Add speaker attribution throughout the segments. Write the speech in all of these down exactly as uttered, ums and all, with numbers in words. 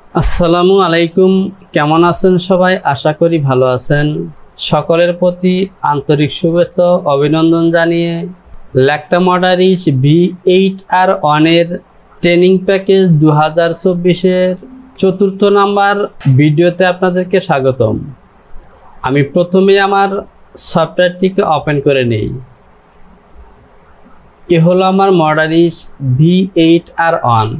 Speaker 1: আসসালামু আলাইকুম, কেমন আছেন সবাই? আশা করি ভালো আছেন। সকলের প্রতি আন্তরিক শুভেচ্ছা ও অভিনন্দন জানিয়ে ল্যাকটা মডারিস ভি এইট আর ওয়ানের ট্রেনিং প্যাকেজ দু হাজার চব্বিশের চতুর্থ নাম্বার ভিডিওতে আপনাদেরকে স্বাগতম। আমি প্রথমে আমার সফটওয়্যারটিকে ওপেন করে নেই। এ হলো আমার Modaris V eight R one.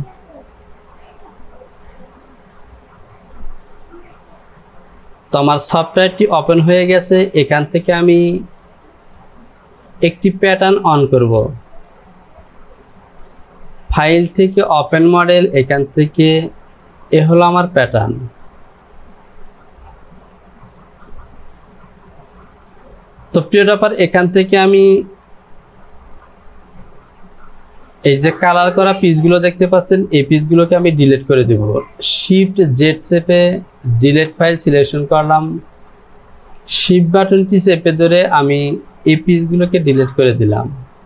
Speaker 1: তো আমার সফটওয়্যারটি ওপেন হয়ে গেছে। এখান থেকে আমি একটি প্যাটার্ন অন করব। ফাইল থেকে ওপেন মডেল, এখান থেকে এ হলো আমার প্যাটার্ন। তো প্রিয় ব্যাপার, এখান থেকে আমি এই যে কালার করা পিসগুলো দেখতে পাচ্ছেন, এই পিসগুলোকে আমি ডিলিট করে দেব। শিফট জেড চেপে ডিলিট ফাইল সিলেকশন করলাম। শিফট বাটনটি চেপে ধরে আমি এই পিসগুলোকে ডিলিট করে দিলাম।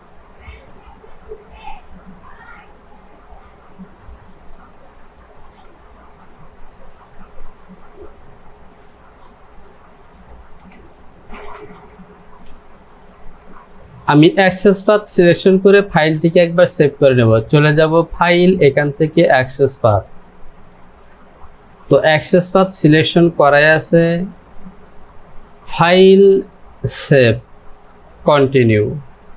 Speaker 1: আমি অ্যাক্সেস পাথ সিলেকশন করে ফাইলটিকে একবার সেভ করে নেব। চলে যাব ফাইল, এখান থেকে অ্যাক্সেস পাথ। তো অ্যাক্সেস পাথ সিলেকশন করাই আছে, ফাইল, সেভ, কন্টিনিউ।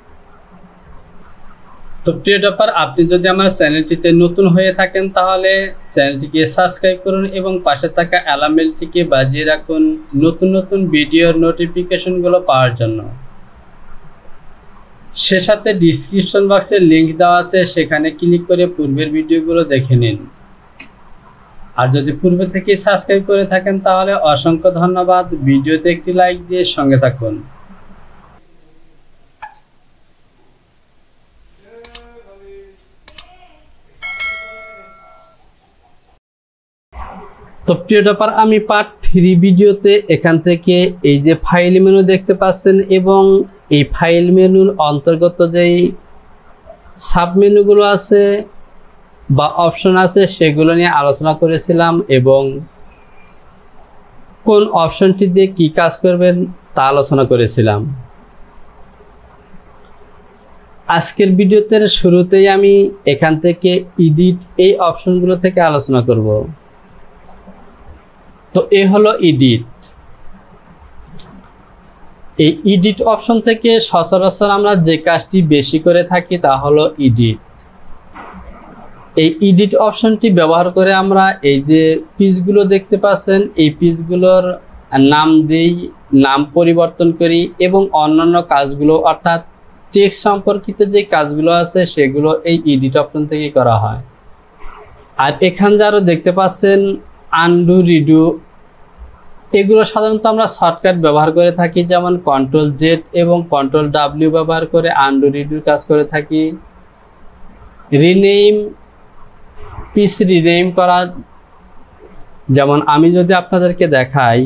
Speaker 1: তো প্রিয় ব্যাপার, আপনি যদি আমার চ্যানেলটিতে নতুন হয়ে থাকেন তাহলে চ্যানেলটিকে সাবস্ক্রাইব করুন এবং পাশে থাকা অ্যালার্ম বেলটিকে বাজিয়ে রাখুন নতুন নতুন ভিডিওর নোটিফিকেশনগুলো পাওয়ার জন্য। সে সাথে ডিসক্রিপশন বক্সে লিঙ্ক দেওয়া আছে, সেখানে ক্লিক করে পূর্বের ভিডিওগুলো দেখে নিন। আর যদি পূর্বে থেকে সাবস্ক্রাইব করে থাকেন তাহলে অসংখ্য ধন্যবাদ। ভিডিওতে একটি লাইক দিয়ে সঙ্গে থাকুন। তো প্রিয় ব্যাপার, আমি পার্ট থ্রি ভিডিওতে এখান থেকে এই যে ফাইল মেনু দেখতে পাচ্ছেন এবং এই ফাইল মেনুর অন্তর্গত যেই সাব মেনুগুলো আছে বা অপশন আছে সেগুলো নিয়ে আলোচনা করেছিলাম এবং কোন অপশনটি দিয়ে কি কাজ করবেন তা আলোচনা করেছিলাম। আজকের ভিডিওতে শুরুতেই আমি এখান থেকে এডিট এই অপশনগুলো থেকে আলোচনা করব। তো এ হলো এডিট। এই এডিট অপশন থেকে সচরাচর আমরা যে কাজটি বেশি করে থাকি তা হলো এডিট। এই এডিট অপশনটি ব্যবহার করে আমরা এই যে পিসগুলো দেখতে পাচ্ছেন, এই পিসগুলোর নাম দিই, নাম পরিবর্তন করি এবং অন্যান্য কাজগুলো অর্থাৎ টেক্সট সম্পর্কিত যে কাজগুলো আছে সেগুলো এই এডিট অপশন থেকে করা হয়। আর এখান যারা দেখতে পাচ্ছেন আনডু, রিডু, এগুলো সাধারণত আমরা শর্টকাট ব্যবহার করে থাকি, যেমন কন্ট্রোল জেড এবং কন্ট্রোল ডাব্লিউ ব্যবহার করে আনডু রিডুর কাজ করে থাকি। রিনেম, পিস রিনেম করা, যেমন আমি যদি আপনাদেরকে দেখাই,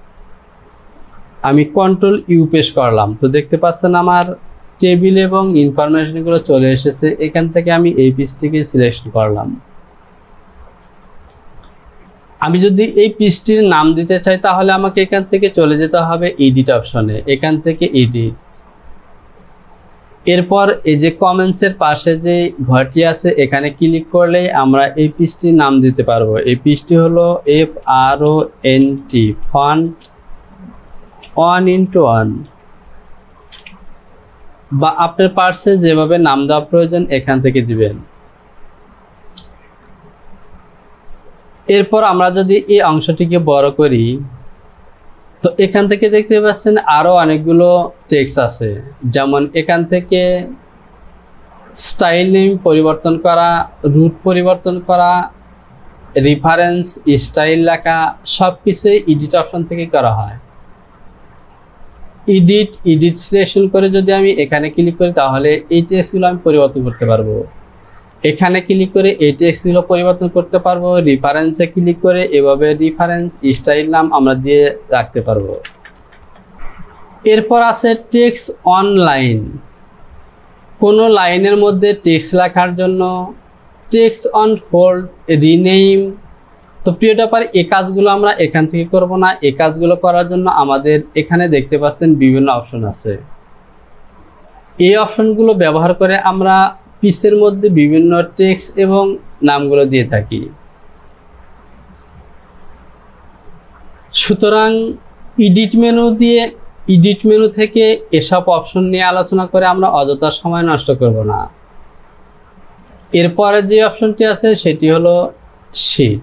Speaker 1: আমি কন্ট্রোল ইউ প্রেস করলাম, তো দেখতে পাচ্ছেন আমার টেবিল এবং ইনফরমেশনগুলো চলে এসেছে। এখান থেকে আমি এই পিসটিকে সিলেকশন করলাম। আমি যদি এই পিসটির নাম দিতে চাই তাহলে আমাকে এখান থেকে চলে যেতে হবে এডিট অপশনে, এখান থেকে এডিট। এরপর এই যে কমেন্টসের পাশে যে ঘরটি আছে এখানে ক্লিক করলেই আমরা এই পিসটির নাম দিতে পারবো। এই পিসটি হলো F R O N T, font one into one, বা আপনার পার্সে যেভাবে নাম দেওয়া প্রয়োজন এখান থেকে দিবেন। এরপর আমরা যদি এই অংশটিকে বড় করি তো এখান থেকে দেখতে পাচ্ছেন আরও অনেকগুলো টেক্সট আছে, যেমন এখান থেকে স্টাইল নেম পরিবর্তন করা, রুট পরিবর্তন করা, রেফারেন্স, স্টাইল লেখা, সব কিছুই এডিট অপশন থেকে করা হয়। এডিট এডিট সিলেকশন করে যদি আমি এখানে ক্লিক করি তাহলে এই টেক্সটগুলো আমি পরিবর্তন করতে পারবো। এখানে ক্লিক করে এই টেক্সটগুলো পরিবর্তন করতে পারবো। রেফারেন্সে ক্লিক করে এভাবে রেফারেন্স, স্টাইল নাম আমরা দিয়ে রাখতে পারবো। এরপর আছে টেক্সট অন লাইন। কোনো লাইনের মধ্যে টেক্সট লেখার জন্য টেক্সট অন ফোল্ড, রিনেম, তো প্রিয় টপার, এই কাজগুলো আমরা এখান থেকে করব না। এই কাজগুলো করার জন্য আমাদের এখানে দেখতে পাচ্ছেন বিভিন্ন অপশন আছে। এই অপশনগুলো ব্যবহার করে আমরা পিসের মধ্যে বিভিন্ন টেক্সট এবং নামগুলো দিয়ে থাকি। সুতরাং এডিট মেনু দিয়ে এডিট মেনু থেকে এসব অপশন নিয়ে আলোচনা করে আমরা অযথা সময় নষ্ট করব না। এরপরে যে অপশনটি আছে সেটি হলো শীট।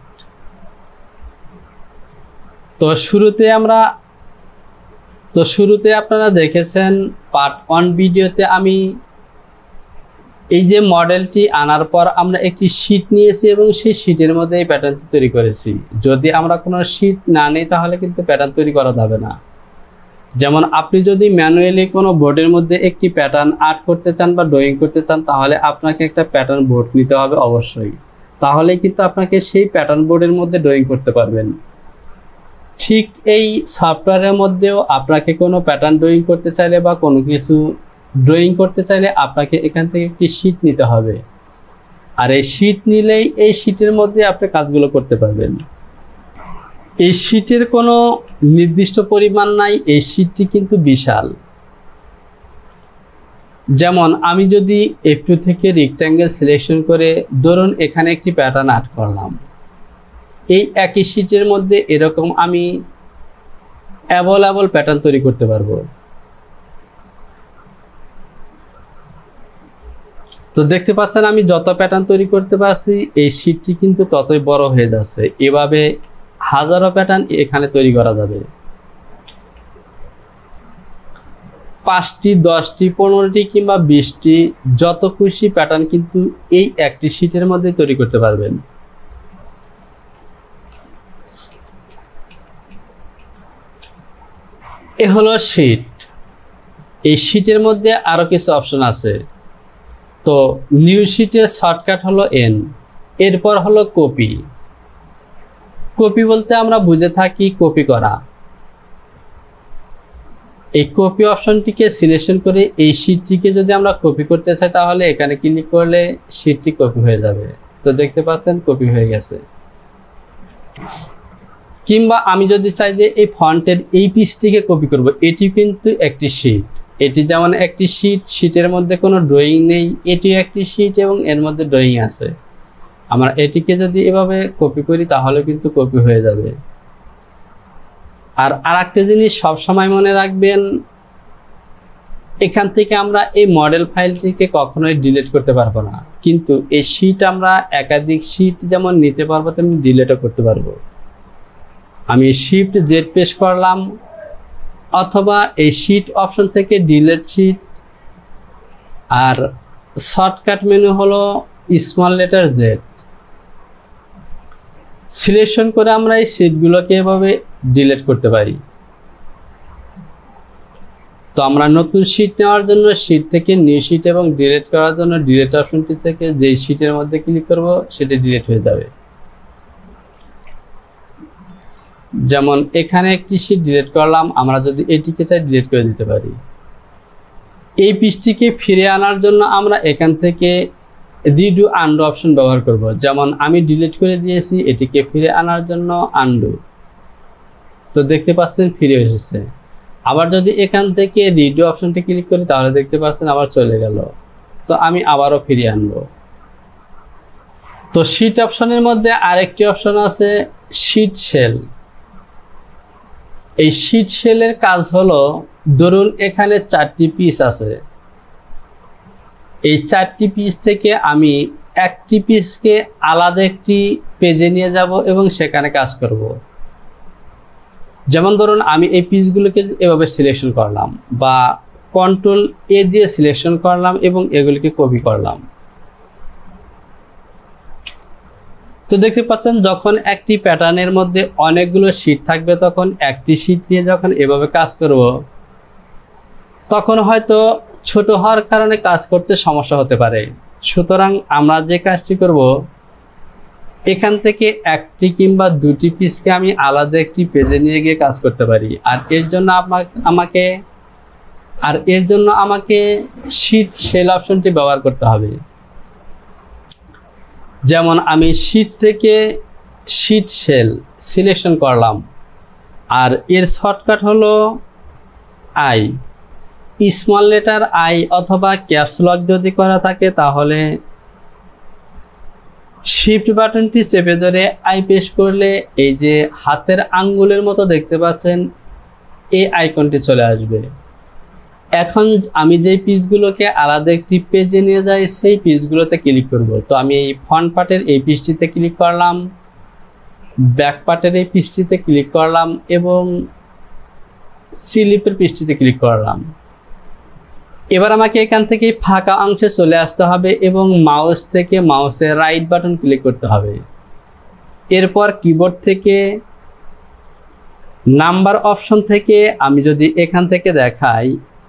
Speaker 1: তো শুরুতে আমরা তো শুরুতে আপনারা দেখেছেন পার্ট ওয়ান ভিডিওতে আমি এই যে মডেলটি আনার পর আমরা একটি শীট নিয়েছি এবং সেই শীটের মধ্যে এই প্যাটার্নটি তৈরি করেছি। যদি আমরা কোনো শীট না নিই তাহলে কিন্তু প্যাটার্ন তৈরি করা যাবে না। যেমন আপনি যদি ম্যানুয়ালি কোনো বোর্ডের মধ্যে একটি প্যাটার্ন আর্ট করতে চান বা ড্রয়িং করতে চান, তাহলে আপনাকে একটা প্যাটার্ন বোর্ড নিতে হবে অবশ্যই। তাহলেই কিন্তু আপনাকে সেই প্যাটার্ন বোর্ডের মধ্যে ড্রয়িং করতে পারবেন। ঠিক এই সফটওয়্যারের মধ্যেও আপনাকে কোনো প্যাটার্ন ড্রয়িং করতে চাইলে বা কোনো কিছু ড্রয়িং করতে চাইলে আপনাকে এখান থেকে একটি শীট নিতে হবে। আর এই শীট নিলেই এই শীটের মধ্যে আপনি কাজগুলো করতে পারবেন। এই শীটের কোনো নির্দিষ্ট পরিমাণ নাই, এই শীটটি কিন্তু বিশাল। যেমন আমি যদি এফ টু থেকে রেক্ট্যাঙ্গেল সিলেকশন করে ধরুন এখানে একটি প্যাটার্ন আর্ট করলাম, এই একই শীটের মধ্যে এরকম আমি অ্যাভেলেবল প্যাটার্ন তৈরি করতে পারবো। তো দেখতে পাচ্ছেন আমি যত প্যাটার্ন তৈরি করতে পারছি এই শীটটি কিন্তু ততই বড় হয়ে যাচ্ছে। এভাবে হাজারো প্যাটার্ন এখানে তৈরি করা যাবে। পাঁচটি, দশটি, পনেরোটি কিংবা বিশটি যত খুশি প্যাটার্ন কিন্তু এই একটি শীটের মধ্যে তৈরি করতে পারবেন। এ হলো শীট। এই শীটের মধ্যে আরো কিছু অপশন আছে। তো নিউ শীটের শর্টকাট হলো এন, এরপর হলো কপি। কপি বলতে আমরা বুঝে থাকি কপি করা। এই কপি অপশনটিকে সিলেকশন করে এই শীটটিকে যদি আমরা কপি করতে চাই তাহলে এখানে ক্লিক করলে শীটটি কপি হয়ে যাবে। তো দেখতে পাচ্ছেন কপি হয়ে গেছে। কিংবা আমি যদি চাই যে এই ফন্টের এই পিসটিকে কপি করব, এটি কিন্তু একটি শীট। এটি যেমন একটি শীট, শীটের মধ্যে কোনো ড্রয়িং নেই, এটিও একটি শীট এবং এর মধ্যে ড্রয়িং আছে। আমরা এটিকে যদি এভাবে কপি করি তাহলে কিন্তু কপি হয়ে যাবে। আর আরেকটা জিনিস সবসময় মনে রাখবেন, এখান থেকে আমরা এই মডেল ফাইলটিকে কখনোই ডিলিট করতে পারবো না, কিন্তু এই শীট আমরা একাধিক শীট যেমন নিতে পারবো তেমনি ডিলিটও করতে পারবো। আমি শিফট জেড প্রেস করলাম অথবা এই শীট অপশন থেকে ডিলিট শীট, আর শর্টকাট মেনু হলো স্মল লেটার জেড। সিলেকশন করে আমরা এই শীটগুলোকে এভাবে ডিলিট করতে পারি। তো আমরা নতুন শীট নেওয়ার জন্য শীট থেকে নিউ শীট এবং ডিলিট করার জন্য ডিলিট অপশনটি থেকে যেই শীটের মধ্যে ক্লিক করব সেটি ডিলিট হয়ে যাবে। যেমন এখানে একটি শীট ডিলিট করলাম, আমরা যদি এটিকে চাই ডিলিট করে দিতে পারি। এই পিসটিকে ফিরে আনার জন্য আমরা এখান থেকে রিডু আনডু অপশন ব্যবহার করব। যেমন আমি ডিলিট করে দিয়েছি, এটিকে ফিরে আনার জন্য আনডু। তো দেখতে পাচ্ছেন ফিরে এসেছে। আবার যদি এখান থেকে রিডু অপশনটি ক্লিক করি তাহলে দেখতে পাচ্ছেন আবার চলে গেল। তো আমি আবারও ফিরিয়ে আনবো। তো শীট অপশনের মধ্যে আরেকটি অপশন আছে শীট সেল। এই শীট সেলের কাজ হলো, ধরুন এখানে চারটি পিস আছে, এই চারটি পিস থেকে আমি একটি পিসকে আলাদা একটি পেজে নিয়ে যাব এবং সেখানে কাজ করব। যেমন ধরুন আমি এই পিসগুলোকে এভাবে সিলেকশন করলাম বা কন্ট্রোল এ দিয়ে সিলেকশন করলাম এবং এগুলিকে কপি করলাম। তো দেখতে পাচ্ছেন যখন একটি প্যাটার্নের মধ্যে অনেকগুলো শীট থাকবে তখন একটি শীট দিয়ে যখন এভাবে কাজ করব তখন হয়তো ছোট হওয়ার কারণে কাজ করতে সমস্যা হতে পারে। সুতরাং আমরা যে কাজটি করব, এখান থেকে একটি কিংবা দুটি পিসকে আমি আলাদা একটি পেজে নিয়ে গিয়ে কাজ করতে পারি। আর এর জন্য আমাকে আর এর জন্য আমাকে শীট সেল অপশনটি ব্যবহার করতে হবে। যেমন আমি শীট থেকে শীট সেল সিলেকশন করলাম, আর এর শর্টকাট হলো আই। স্মল লেটার আই অথবা ক্যাপস লক যদি করা থাকে তাহলে শিফট বাটনটি চেপে ধরে আই প্রেস করলে এই যে হাতের আঙ্গুলের মতো দেখতে পাচ্ছেন এই আইকনটি চলে আসবে। এখন আমি যেই পিসগুলোকে আলাদা একটি পেজে নিয়ে যাই সেই পিসগুলোতে ক্লিক করব। তো আমি এই ফ্রন্ট পার্টের এই পিসটিতে ক্লিক করলাম, ব্যাক পার্টের এই পিসটিতে ক্লিক করলাম এবং স্লিপের পিসটিতে ক্লিক করলাম। এবার আমাকে এখান থেকে ফাঁকা অংশে চলে আসতে হবে এবং মাউস থেকে মাউসের রাইট বাটন ক্লিক করতে হবে। এরপর কিবোর্ড থেকে নাম্বার অপশন থেকে আমি যদি এখান থেকে দেখাই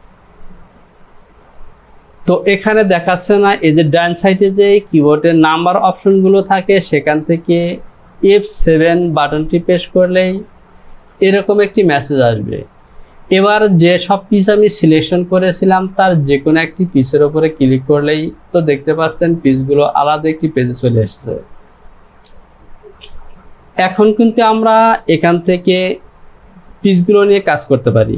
Speaker 1: তো এখানে দেখাচ্ছে না, এই যে ডান সাইডে যে কিবোর্ডের নাম্বার অপশনগুলো থাকে সেখান থেকে এফ সেভেন বাটনটি প্রেস করলেই এরকম একটি মেসেজ আসবে। এবার যে সব পিস আমি সিলেকশন করেছিলাম তার যে কোনো একটি পিসের উপরে ক্লিক করলেই তো দেখতে পাচ্ছেন পিসগুলো আলাদা একটি পেজে চলে এসেছে। এখন কিন্তু আমরা এখান থেকে পিসগুলো নিয়ে কাজ করতে পারি।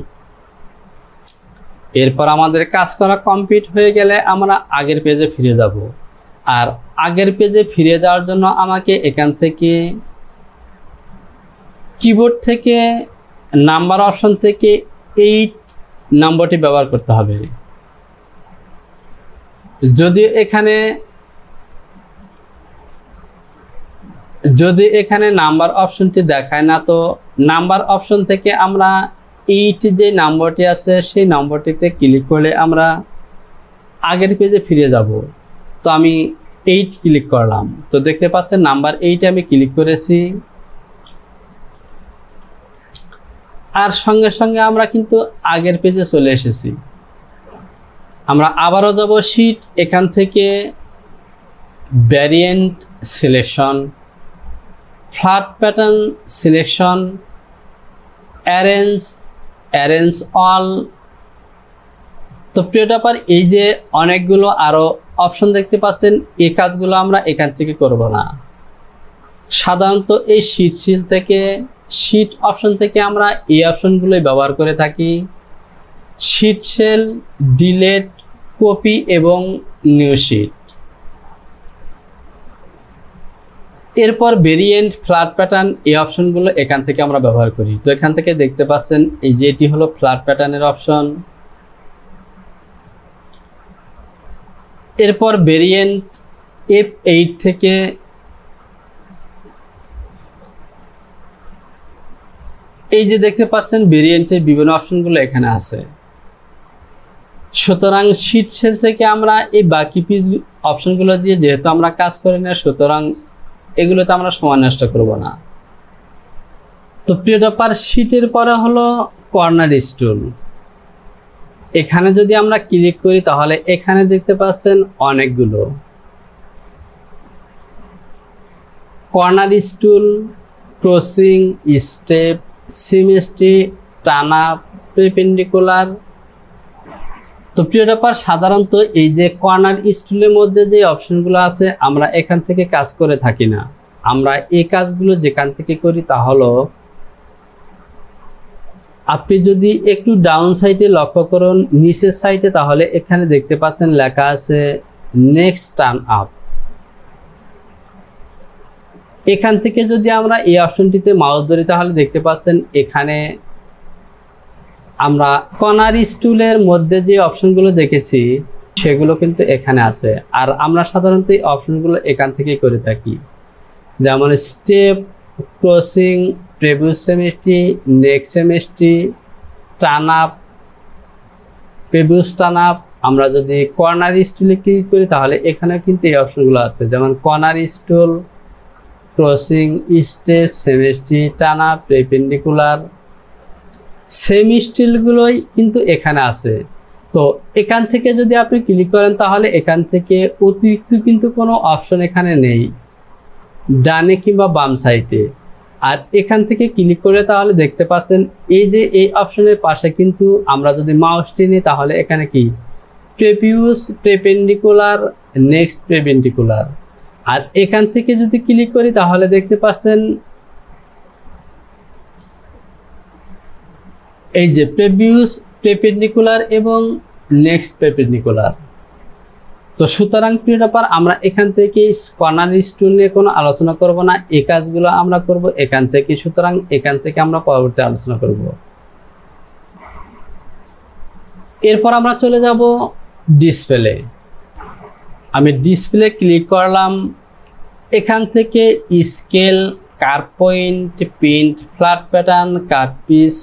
Speaker 1: এরপর আমাদের কাজ করা কমপ্লিট হয়ে গেলে আমরা আগের পেজে ফিরে যাব। আর আগের পেজে ফিরে যাওয়ার জন্য আমাকে এখান থেকে কিবোর্ড থেকে নাম্বার অপশন থেকে এইট নম্বরটি ব্যবহার করতে হবে। যদি এখানে যদি এখানে নাম্বার অপশনটি দেখায় না তো নাম্বার অপশন থেকে আমরা এইট যে নম্বরটি আছে সেই নম্বরটিতে ক্লিক করলে আমরা আগের পেজে ফিরে যাব। তো আমি এইট ক্লিক করলাম, তো দেখতে পাচ্ছেন নাম্বার এইটে আমি ক্লিক করেছি। আর সঙ্গে সঙ্গে আমরা কিন্তু আগের পেজে চলে এসেছি। আমরা আবারও যাব শিট, এখান থেকে variant selection, flat pattern selection, arrange arrange all. তো প্রিয় টপার, এই যে অনেকগুলো আরও অপশন দেখতে পাচ্ছেন, এই কাজগুলো আমরা এখান থেকে করব না। সাধারণত এই শিট সিল থেকে শিট অপশন থেকে আমরা এই অপশনগুলোই ব্যবহার করে থাকি। শিট সেল, ডিলেট, কপি এবং নিউ শিট। এরপর ভেরিয়েন্ট, ফ্ল্যাট প্যাটার্ন এই অপশনগুলো এখান থেকে আমরা ব্যবহার করি। তো এখান থেকে দেখতে পাচ্ছেন এই যে এটি হলো ফ্ল্যাট প্যাটার্নের অপশন। এরপর ভেরিয়েন্ট এফ এইট থেকে এই যে দেখতে পাচ্ছেন ভেরিয়েন্টের বিভিন্ন অপশনগুলো এখানে আছে। সুতরাং শিট সেল থেকে আমরা এই বাকি পিস অপশনগুলো দিয়ে যেহেতু আমরা কাজ করি না, সুতরাং এগুলোতে আমরা সময় নষ্ট করব না। তো প্রিয় টপার, শিটের পরে হলো কর্নার স্টুল। এখানে যদি আমরা ক্লিক করি তাহলে এখানে দেখতে পাচ্ছেন অনেকগুলো corner stool, crossing, step, symmetry, টানা, পারপেন্ডিকুলার। তো প্রিয় টপার, সাধারণত এই যে কর্নার স্টুলের মধ্যে যে অপশনগুলো আছে আমরা এখান থেকে কাজ করে থাকি না। আমরা এই কাজগুলো যেখান থেকে করি তা হলো, আপনি যদি একটু ডাউন সাইডে লক্ষ্য করুন নিচের সাইডে, তাহলে এখানে দেখতে পাচ্ছেন লেখা আছে নেক্সট টার্ন আপ। এখান থেকে যদি আমরা এই অপশনটিতে মাউস ধরি তাহলে দেখতে পাচ্ছেন এখানে আমরা কর্নার স্টুলের মধ্যে যে অপশনগুলো দেখেছি সেগুলো কিন্তু এখানে আছে। আর আমরা সাধারণত এই অপশনগুলো এখান থেকেই করে থাকি, যেমন step, crossing, preview symmetry, next symmetry, turn up, preview turn up. আমরা যদি কর্নার স্টুলে ক্লিক করি তাহলে এখানে কিন্তু এই অপশনগুলো আছে, যেমন corner stool, crossing, step, symmetry, turn up, perpendicular. Same স্টিলগুলোই কিন্তু এখানে আছে। তো এখান থেকে যদি আপনি ক্লিক করেন তাহলে এখান থেকে অতিরিক্ত কিন্তু কোনো অপশন এখানে নেই ডানে কিংবা বাম সাইডে। আর এখান থেকে ক্লিক করে তাহলে দেখতে পাচ্ছেন এই যে এই অপশনের পাশে কিন্তু আমরা যদি মাউসটি নিই তাহলে এখানে কি প্রিভিউস, পারপেন্ডিকুলার, নেক্সট পারপেন্ডিকুলার। আর এখান থেকে যদি ক্লিক করি তাহলে দেখতে পাচ্ছেন এই যে প্রিভিয়াস পারপেন্ডিকুলার এবং নেক্সট পারপেন্ডিকুলার। তো সুতরাং প্রিয় ব্যাপার, আমরা এখান থেকে কর্নার স্টুল নিয়ে কোনো আলোচনা করব না, এই কাজগুলো আমরা করব এখান থেকে। সুতরাং এখান থেকে আমরা পরবর্তী আলোচনা করব। এরপর আমরা চলে যাব ডিসপ্লে। আমি ডিসপ্লে ক্লিক করলাম, এখান থেকে scale, curve point, print, flat pattern, cut piece,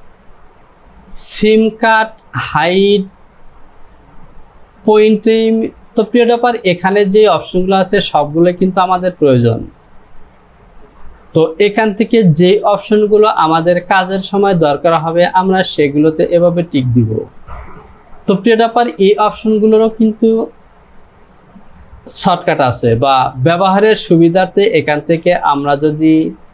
Speaker 1: seam cut, height, pointing. তো প্রিয় ব্যাপার, এখানে যে অপশনগুলো আছে সবগুলো কিন্তু আমাদের প্রয়োজন। তো এখান থেকে যে অপশনগুলো আমাদের কাজের সময় দরকার হবে আমরা সেগুলোতে এভাবে টিক দিব। তো প্রিয় ব্যাপার, এই অপশনগুলোরও কিন্তু শর্টকাট আছে বা ব্যবহারের সুবিধার্থে এখান থেকে আমরা যদি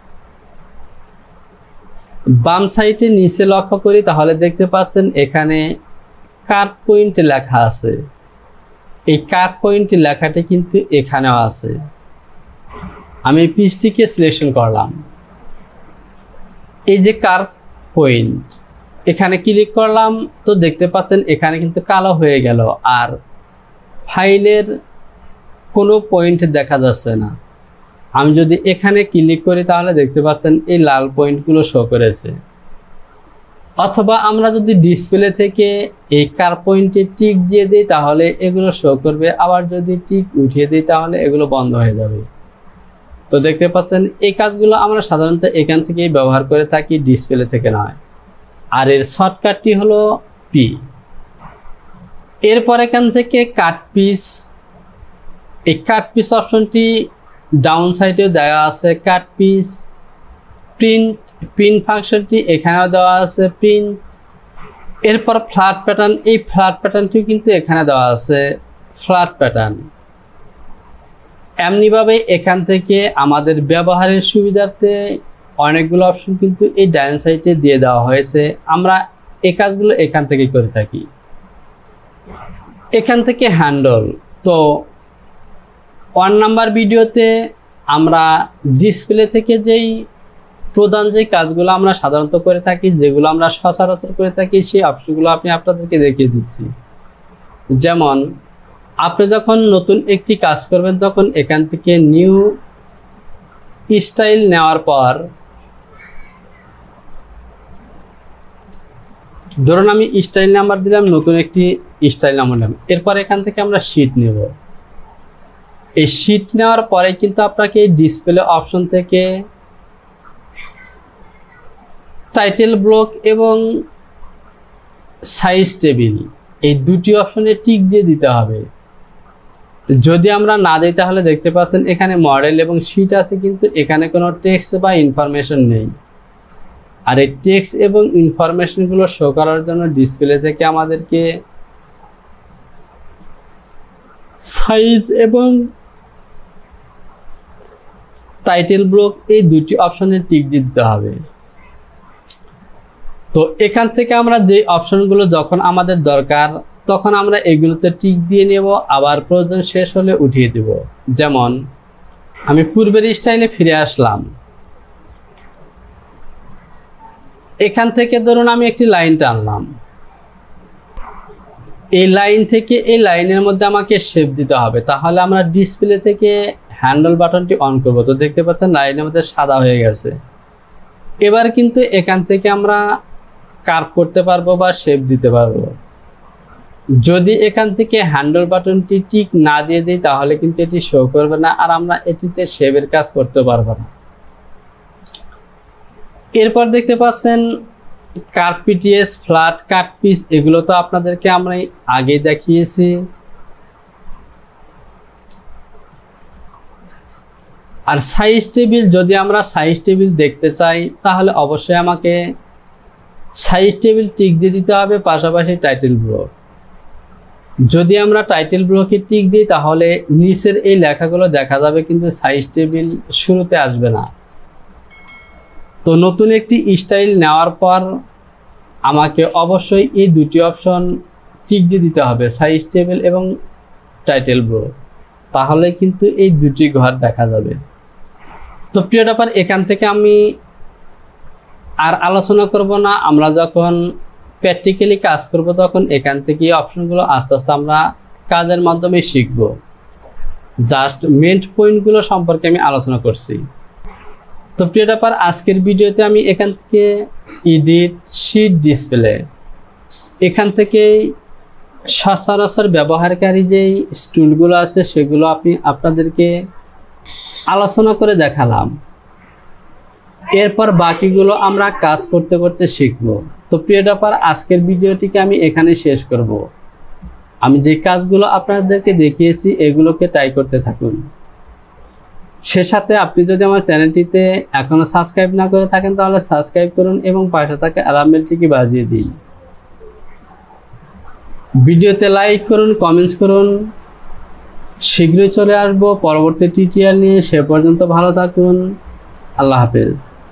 Speaker 1: বাম সাইডে নিচে লক্ষ্য করি তাহলে দেখতে পাচ্ছেন এখানে কাট পয়েন্ট লেখা আছে। এই কাট পয়েন্ট লেখাটি কিন্তু এখানেও আছে। আমি পিসটিকে সিলেকশন করলাম, এই যে কাট পয়েন্ট এখানে ক্লিক করলাম, তো দেখতে পাচ্ছেন এখানে কিন্তু কালো হয়ে গেল আর ফাইলের কোনো পয়েন্ট দেখা যাচ্ছে না। আমি যদি এখানে ক্লিক করি তাহলে দেখতে পাচ্ছেন এই লাল পয়েন্টগুলো শো করেছে। অথবা আমরা যদি ডিসপ্লে থেকে এই কার পয়েন্টে টিক দিয়ে দিই তাহলে এগুলো শো করবে, আবার যদি টিক উঠিয়ে দিই তাহলে এগুলো বন্ধ হয়ে যাবে। তো দেখতে পাচ্ছেন এই কাজগুলো আমরা সাধারণত এখান থেকেই ব্যবহার করে থাকি, ডিসপ্লে থেকে নয়। আর এর শর্টকাটটি হলো পি। এরপর এখান থেকে কাট পিস, এই কাট পিস অপশনটি ডাউন সাইডেও দেওয়া আছে কাট পিস। প্রিন্ট প্রিন্ট ফাংশনটি এখানেও দেওয়া আছে প্রিন্ট। এরপর ফ্ল্যাট প্যাটার্ন, এই ফ্ল্যাট প্যাটার্নটিও কিন্তু এখানে দেওয়া আছে ফ্ল্যাট প্যাটার্ন। এমনিভাবে এখান থেকে আমাদের ব্যবহারের সুবিধার্থে অনেকগুলো অপশন কিন্তু এই ডান সাইডে দিয়ে দেওয়া হয়েছে। আমরা এই কাজগুলো এখান থেকে করে থাকি। এখান থেকে হ্যান্ডল, তো ওয়ান নাম্বার ভিডিওতে আমরা ডিসপ্লে থেকে যেই প্রধান যে কাজগুলো আমরা সাধারণত করে থাকি, যেগুলো আমরা সচরাচর করে থাকি, সেই অপশনগুলো আমি আপনাদেরকে দেখিয়ে দিচ্ছি। যেমন আপনি যখন নতুন একটি কাজ করবেন তখন এখান থেকে নিউ স্টাইল নেওয়ার পর, ধরুন আমি স্টাইল নাম্বার দিলাম, নতুন একটি স্টাইল নাম্বার নিলাম। এরপর এখান থেকে আমরা শীট নেব। এই শীট নেওয়ার পরে কিন্তু আপনাকে ডিসপ্লে অপশন থেকে টাইটেল ব্লক এবং সাইজ টেবিল এই দুটি অপশনে টিক দিয়ে দিতে হবে। যদি আমরা না দিই তাহলে দেখতে পাচ্ছেন এখানে মডেল এবং শীট আছে, কিন্তু এখানে কোনো টেক্সট বা ইনফরমেশন নেই। আর এই টেক্সট এবং ইনফরমেশনগুলো শো করার জন্য ডিসপ্লে থেকে আমাদেরকে সাইজ এবং টাইটেল ব্লক এই দুটি অপশনে টিক দিয়ে দিতে হবে। তো এখান থেকে আমরা যে অপশনগুলো যখন আমাদের দরকার তখন আমরা এগুলোতে টিক দিয়ে নেব, আবার প্রয়োজন শেষ হলে উঠিয়ে দেব। যেমন আমি পূর্বের স্টাইলে ফিরে আসলাম, এখান থেকে ধরুন আমি একটি লাইন টানলাম, এই লাইন থেকে এই লাইনের মধ্যে আমাকে শেপ দিতে হবে। তাহলে আমরা ডিসপ্লে থেকে হ্যান্ডল বাটনটি অন করব। তো দেখতে পাচ্ছেন লাইনের মধ্যে সাদা হয়ে গেছে। এবার কিন্তু এখান থেকে আমরা কার্ভ করতে পারবো বা শেপ দিতে পারবো। যদি এখান থেকে হ্যান্ডল বাটনটি টিক না দিয়ে দিই তাহলে কিন্তু এটি শো করবে না, আর আমরা এটিতে শেপের কাজ করতে পারবো না। এরপর দেখতে পাচ্ছেন curve PTS, flat, cut piece, এগুলো তো আপনাদেরকে আমরা আগেই দেখিয়েছি। আর সাইজ টেবিল, যদি আমরা সাইজ টেবিল দেখতে চাই তাহলে অবশ্যই আমাকে সাইজ টেবিল টিক দিয়ে দিতে হবে, পাশাপাশি টাইটেল ব্লক। যদি আমরা টাইটেল ব্লকে টিক দিই তাহলে নিচের এই লেখাগুলো দেখা যাবে, কিন্তু সাইজ টেবিল শুরুতে আসবে না। তো নতুন একটি স্টাইল নেওয়ার পর আমাকে অবশ্যই এই দুটি অপশন টিক দিয়ে দিতে হবে, সাইজ টেবিল এবং টাইটেল ব্লক। তাহলে কিন্তু এই দুটি ঘর দেখা যাবে। তো প্রিয় ব্যাপার, এখান থেকে আমি আর আলোচনা করব না। আমরা যখন প্র্যাকটিক্যালি কাজ করব তখন এখান থেকে এই অপশনগুলো আস্তে আস্তে আমরা কাজের মাধ্যমে শিখব। জাস্ট মেন পয়েন্টগুলো সম্পর্কে আমি আলোচনা করছি। তো প্রিয় ব্যাপার, আজকের ভিডিওতে আমি এখান থেকে এডিট শীট ডিসপ্লে, এখান থেকে সচরাচর ব্যবহারকারী যেই টুলগুলো আছে সেগুলো আপনি আপনাদেরকে আলোচনা করে দেখালাম। এরপর বাকিগুলো আমরা কাজ করতে করতে শিখব। তো প্রিয় ব্যাপার, আজকের ভিডিওটিকে আমি এখানে শেষ করব। আমি যে কাজগুলো আপনাদেরকে দেখিয়েছি এগুলোকে ট্রাই করতে থাকুন। সে সাথে আপনি যদি আমার চ্যানেলটিতে এখনো সাবস্ক্রাইব না করে থাকেন তাহলে সাবস্ক্রাইব করুন এবং পাশে থাকা অ্যালার্ম বেলটিকে বাজিয়ে দিন। ভিডিওতে লাইক করুন, কমেন্টস করুন। শীঘ্রই চলে আসবো পরবর্তী টিউটোরিয়াল নিয়ে। সে পর্যন্ত ভালো থাকুন। আল্লাহ হাফেজ।